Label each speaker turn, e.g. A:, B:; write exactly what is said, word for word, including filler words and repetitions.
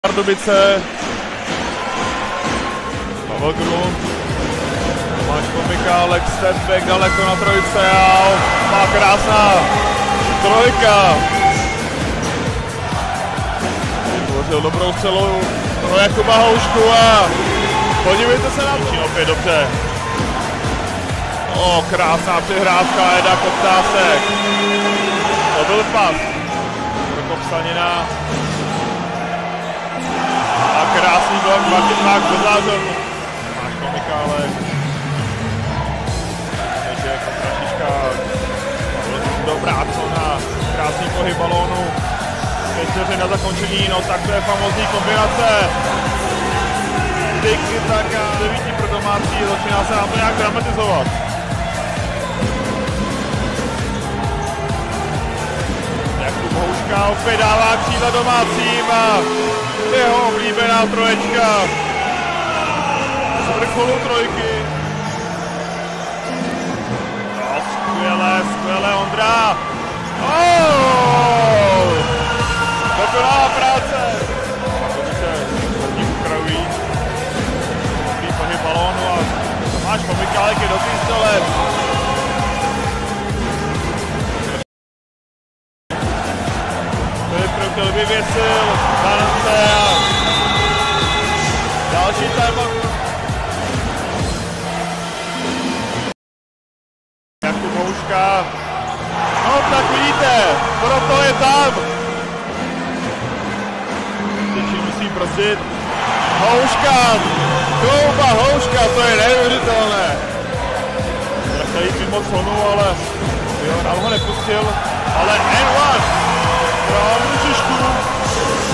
A: Pardubice, Pavel Grund, Tomáš Komika, Lex stepback daleko na trojce a má krásná trojka. Vytvořil dobrou střelu pro Jakuba Houšku a podívejte se na to. Opět dobře. O, krásná přihrávka, Eda Koptásek. To byl pas. Prokop Stanina. A krásný blok, Martin Mák dozářil. Máš Komikálek. Ježek, Prašiška. Dobrá na krásný pohyb balónu. pět vteřin na zakončení, no tak to je famózní kombinace. Tiki taka, devíti pro domácí, začíná se nám to nějak dramatizovat. Jakub Houška opět dává křídla domácím a jeho oblíbená troječka z vrcholu trojky. No, skvělé, skvělé Ondra. Oh! Dokonalá práce. Hodně ukrajují. Dobrý pohyb balónu a Tomáš Komikálek je dobrý střelec. Filip Krokl vyvěsil Danance a další téma. Jakub Houška. No tak vidíte, proto je tam. Teď musí brzdit. Houška, Kouba Houška, to je neuvěřitelné. Chtěl jít mimo zónu, ale jo, dál ho nepustil. Ale N jedna pro Lužišku.